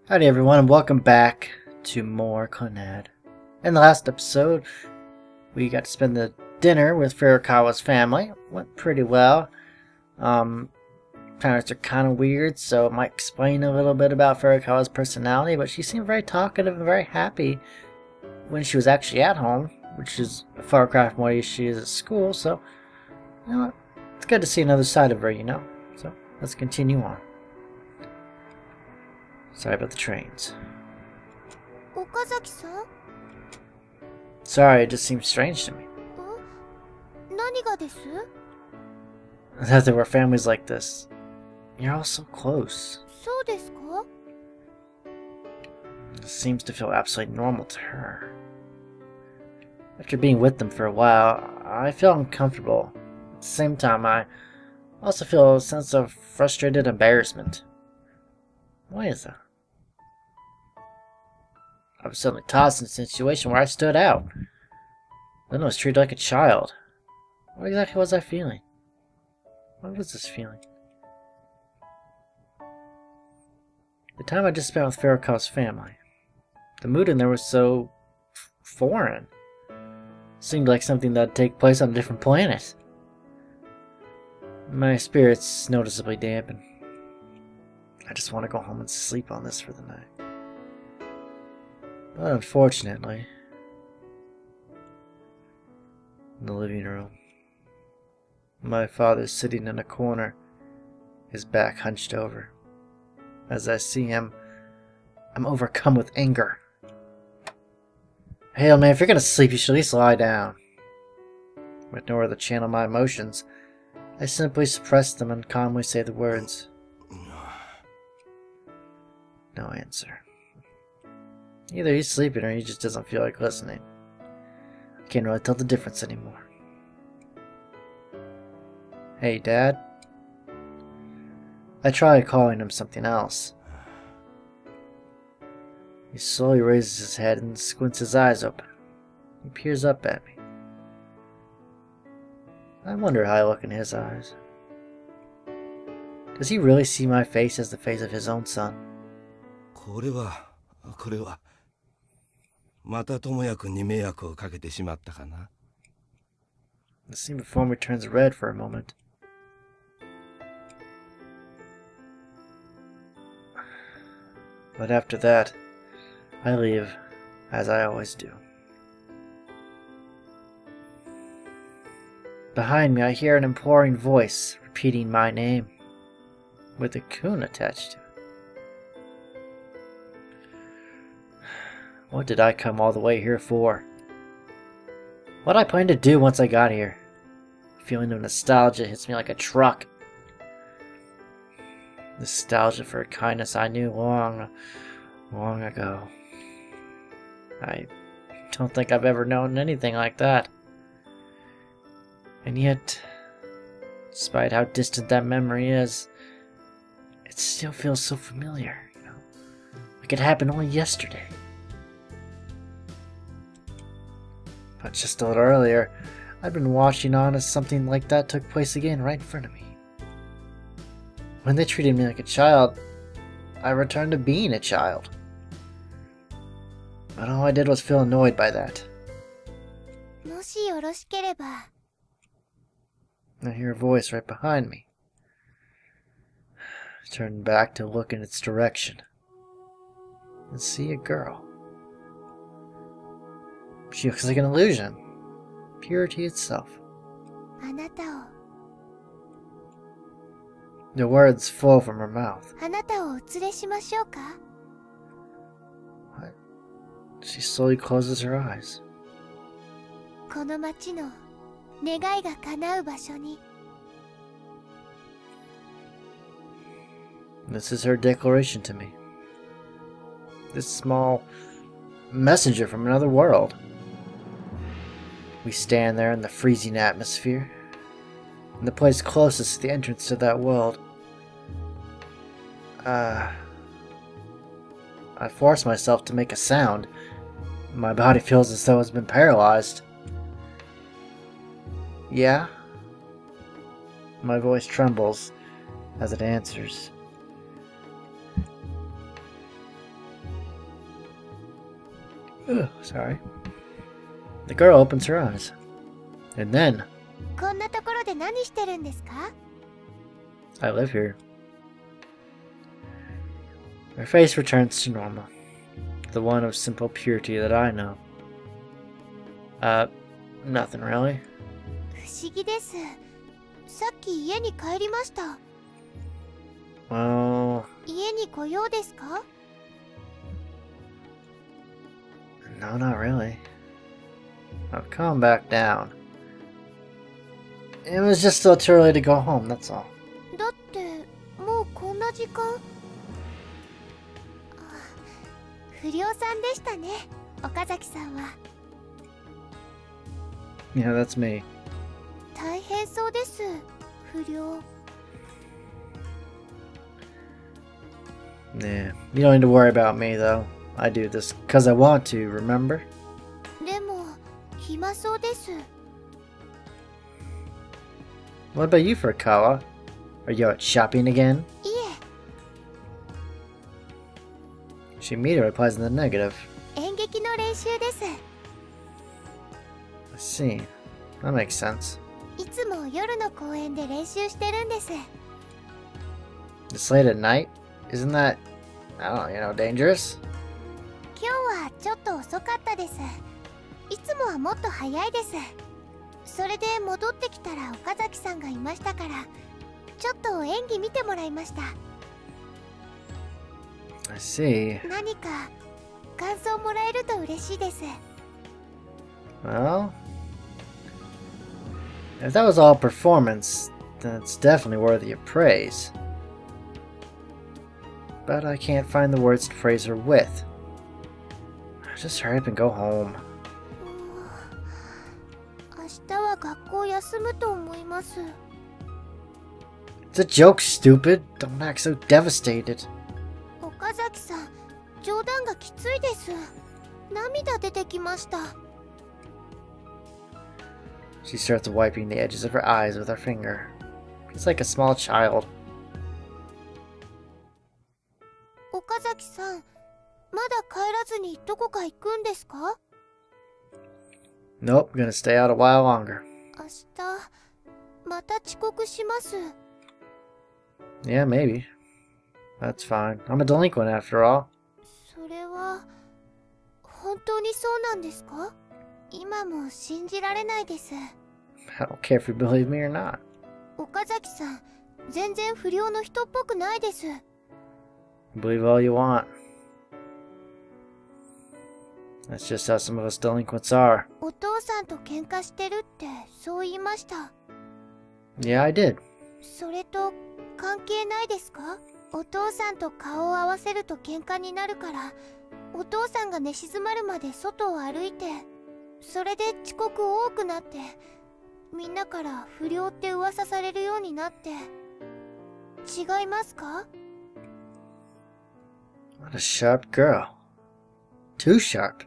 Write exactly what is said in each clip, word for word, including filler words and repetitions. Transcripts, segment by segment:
Howdy everyone and welcome back to more Clannad. In the last episode, we got to spend the dinner with Furokawa's family. Went pretty well. Um, parents are kind of weird, so it might explain a little bit about Furokawa's personality, but she seemed very talkative and very happy when she was actually at home, which is a far cry from what she is at school, so, you know what? It's good to see another side of her, you know? So, let's continue on. Sorry about the trains. Okazaki-san? Sorry, it just seems strange to me. Nani ga desu? That there were families like this. You're all so close. So desu ka? It seems to feel absolutely normal to her. After being with them for a while, I feel uncomfortable. At the same time, I also feel a sense of frustrated embarrassment. Why is that? I was suddenly tossed in a situation where I stood out. Then I was treated like a child. What exactly was I feeling? What was this feeling? The time I just spent with Furokawa's family. The mood in there was so foreign. It seemed like something that'd take place on a different planet. My spirits noticeably dampened. I just want to go home and sleep on this for the night. But unfortunately, in the living room, my father's sitting in a corner, his back hunched over. As I see him, I'm overcome with anger. Hey, man, if you're gonna sleep, you should at least lie down. With nowhere to channel my emotions, I simply suppress them and calmly say the words. No answer. Either he's sleeping or he just doesn't feel like listening. I can't really tell the difference anymore. Hey, Dad? I try calling him something else. He slowly raises his head and squints his eyes open. He peers up at me. I wonder how I look in his eyes. Does he really see my face as the face of his own son? これは、これは、また智也君に迷惑をかけてしまったかな。 The scene before me turns red for a moment. But after that, I leave, as I always do. Behind me, I hear an imploring voice repeating my name, with a coon attached to it. What did I come all the way here for? What I planned to do once I got here? A feeling of nostalgia hits me like a truck. Nostalgia for a kindness I knew long, long ago. I don't think I've ever known anything like that. And yet, despite how distant that memory is, it still feels so familiar, you know, like it happened only yesterday. But just a little earlier, I'd been watching on as something like that took place again right in front of me. When they treated me like a child, I returned to being a child. But all I did was feel annoyed by that. もしよろしければ。 I hear a voice right behind me. I turn back to look in its direction and see a girl. She looks like an illusion. Purity itself. あなたを、 The words flow from her mouth. あなたをお連れしましょうか? What? She slowly closes her eyes. この町の願いが叶う場所に。 This is her declaration to me. This small messenger from another world. We stand there in the freezing atmosphere, in the place closest to the entrance to that world. Uh, I force myself to make a sound. My body feels as though it's been paralyzed. Yeah? My voice trembles as it answers. Ugh, sorry. The girl opens her eyes. And then, こんなところで何してるんですか？ I live here. Her face returns to normal. The one of simple purity that I know. Uh, nothing really. 不思議です。さっき家に帰りました。 Well, 家に来ようですか？ no, not really. I've come back down. It was just still too early to go home, that's all. だってもうこんな時間。あ、不良さんでしたね、岡崎さんは。 Yeah, that's me. 大変そうです、不良。 Yeah, you don't need to worry about me though. I do this because I want to, remember? でも暇そうです。 What about you, Furokawa? Are you out shopping again? いえ、 She immediately replies in the negative. 演劇の練習です。 I see. That makes sense. いつも夜の公園で練習してるんです。 It's late at night? Isn't that, I don't know, you know, dangerous? 今日はちょっと遅かったです。いつもはもっと早いです。それで戻ってきたら岡崎さんがいましたから、ちょっと演技見てもらいました。 I see. 何か感想もらえると嬉しいです。 Well, if that was all performance, then it's definitely worthy of praise. But I can't find the words to praise her with. Just hurry up and go home. 明日は学校休むと思います。 It's a joke, stupid. Don't act so devastated. 岡崎さん、冗談がきついです。涙出てきました。 She starts wiping the edges of her eyes with her finger. It's like a small child. 岡崎さん、まだ帰らずにどこか行くんですか？ Nope, gonna stay out a while longer. 明日また遅刻します。 Yeah, maybe. That's fine. I'm a delinquent after all. それは本当にそうなんですか？今も信じられないです。 I don't care if you believe me or not. 岡崎さん、全然不良の人っぽくないです。 Believe all you want. That's just how some of us delinquents are. お父さんと喧嘩してるってそう言いました。 Yeah, I did. それと関係ないですか？お父さんと顔を合わせると喧嘩になるから、お父さんが寝静まるまで外を歩いて、それで遅刻多くなって、みんなから不良って噂されるようになって。違いますか？ What a sharp girl. Too sharp.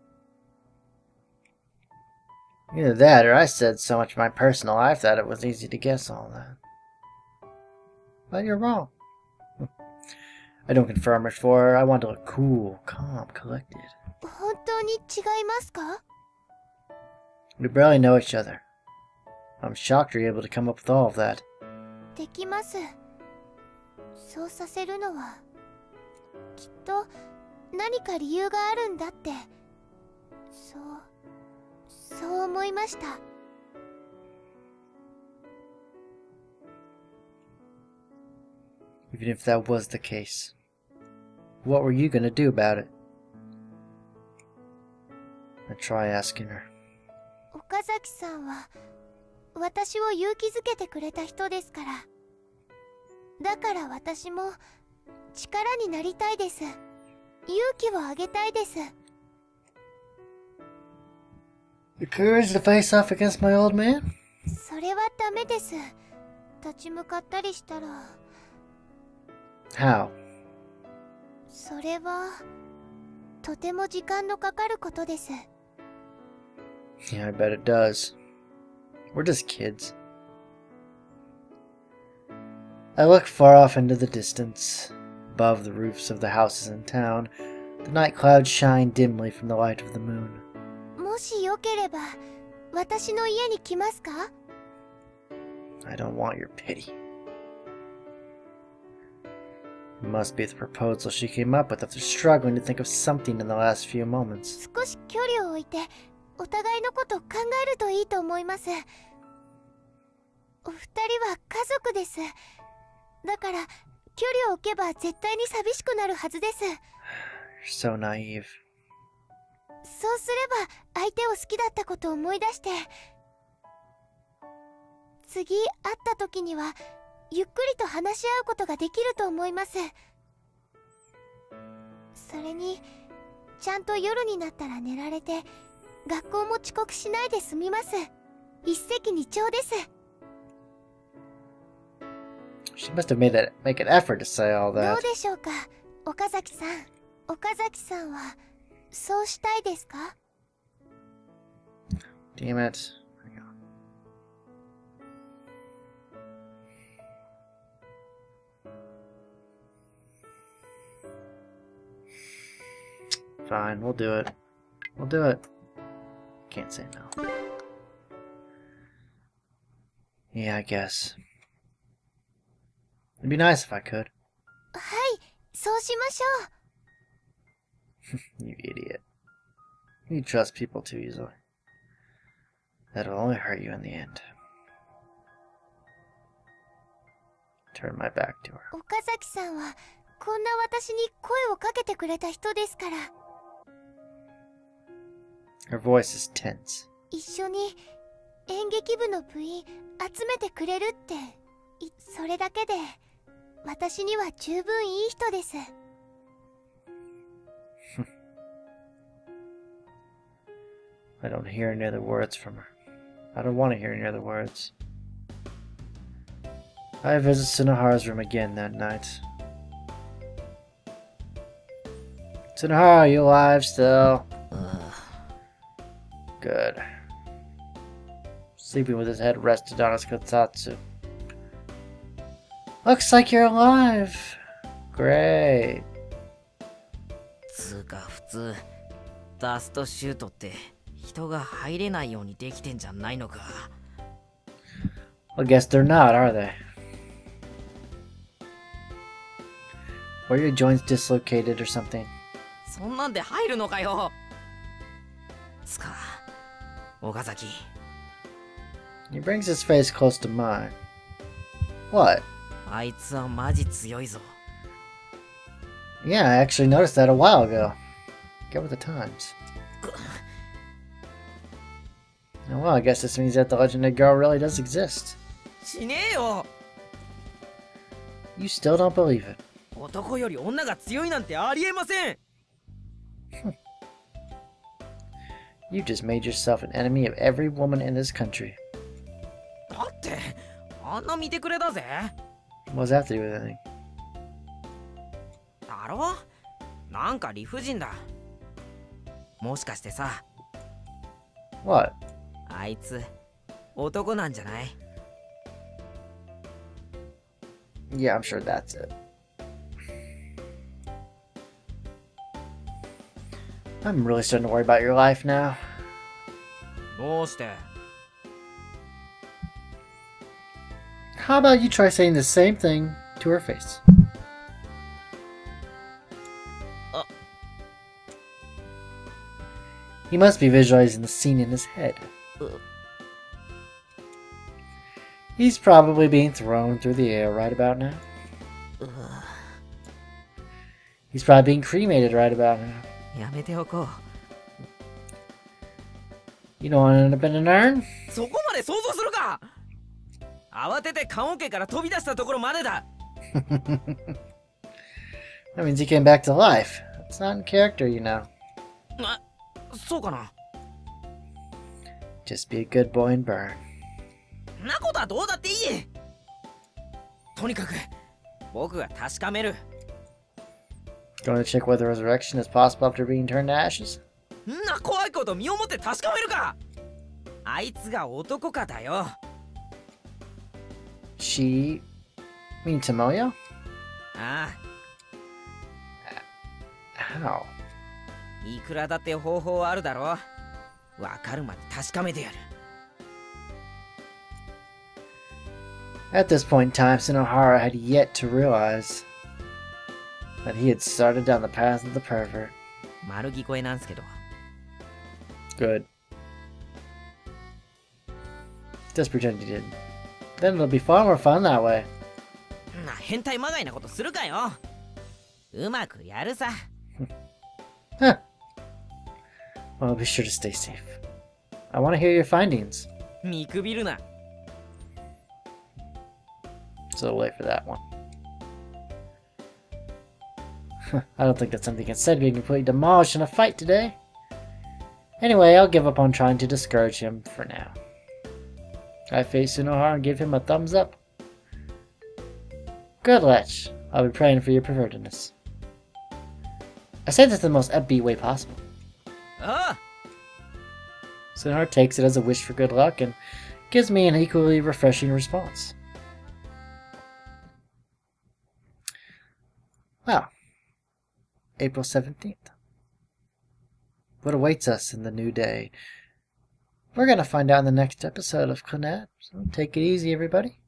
Either that or I said so much of my personal life that it was easy to guess all that. But you're wrong. I don't confirm it for her. I want to look cool, calm, collected. 本当に違いますか？ We barely know each other. I'm shocked you're able to come up with all of that. できます。そうさせるのはきっと何か理由があるんだって、そうそう思いました。 Even if that was the case, what were you gonna do about it? I try asking her. 岡崎さんは私を勇気づけてくれた人ですから。だから私も力になりたいです。勇気をあげたいです。 The courage to face off against my old man? それはダメです。立ち向かったりしたら。 How? それはとても時間のかかることです。 Yeah, I bet it does. We're just kids. I look far off into the distance, above the roofs of the houses in town, The night clouds shine dimly from the light of the moon. もしよければ私の家に来ますか？ I don't want your pity. It must be the proposal she came up with after struggling to think of something in the last few moments. 少し距離を置いてお互いのことを考えるといいと思います。お二人は家族です。だから距離を置けば絶対に寂しくなるはずです。 You're so naive. そうすれば相手を好きだったことを思い出して、次会った時にはゆっくりと話し合うことができると思います。それにちゃんと夜になったら寝られて学校も遅刻しないで済みます。一石二鳥です。 She must have made that make an effort to say all ど that. うでしょうか、岡崎さん。岡崎さんはそうしたいですか？ Damn it. Hang on. Fine, we'll do it. We'll do it. Can't say no. Yeah, I guess. It'd be nice if I could. はい、そうしましょう。 You idiot. You trust people too easily. That'll only hurt you in the end. Turn my back to her. 岡崎さんはこんな私に声をかけてくれた人ですから。 Her voice is tense. 一緒に演劇部の部員集めてくれるって、いそれだけで私には十分いい人です。 I don't hear any other words from her. I don't want to hear any other words. I visit Tsunohara's room again that night. Tsunohara, are you alive still? Good. Sleeping with his head rested on his kotatsu. Looks like you're alive. Great. つうか普通ダストシュートって人が入れないようにできてんじゃないのか。 I guess they're not, are they? Were your joints dislocated or something? そんなんで入るのかよ。つか岡崎。 He brings his face close to mine. What? あいつはマジ強いぞ。 Yeah, I actually noticed that a while ago. Get with the times. Oh, well, I guess this means that the legendary girl really does exist. しねえよ。 You still don't believe it. 男より女が強いなんてありえません。 You just made yourself an enemy of every woman in this country. だってあんな見てくれだぜ。 What does that have to do with anything? だろ？なんか理不尽だ。もしかしてさ。 What? あいつ男なんじゃない？ Yeah, I'm sure that's it. I'm really starting to worry about your life now. どうして？ How about you try saying the same thing to her face? Uh. He must be visualizing the scene in his head. Uh. He's probably being thrown through the air right about now. Uh. He's probably being cremated right about now. やめておこう。 You don't want to end up in an urn? そこまで想像するか。慌てて棺桶から飛び出したところまでだ。 That means he came back to life. It's not in character, you know. あ、そうかな。 Just be a good boy and burn. なことはどうだっていい。とにかく僕が確かめる。 Going to check whether resurrection is possible after being turned to ashes? んな怖いこと身をもって確かめるか。あいつが男かだよ。 She... mean Tomoyo? ああ。 How? いくらだって方法はあるだろ。わかるまで確かめてやる。 At this point in time, Shinohara had yet to realize that he had started down the path of the pervert. 丸聞こえなんすけど。 Good. Just pretend you didn't. Then it'll be far more fun that way. な変態まがいなことするかよ。うまくやるさ。 Huh. Well, be sure to stay safe. I want to hear your findings. 見くびるな。 So we'll wait for that one. I don't think that's something that's said being completely demolished in a fight today. Anyway, I'll give up on trying to discourage him for now. I face Shinohara and give him a thumbs up. Good, Lech. I'll be praying for your pervertedness. I say this in the most upbeat way possible. Ah! Shinohara takes it as a wish for good luck and gives me an equally refreshing response. Wow. April seventeenth. What awaits us in the new day? We're going to find out in the next episode of Clannad, so take it easy, everybody.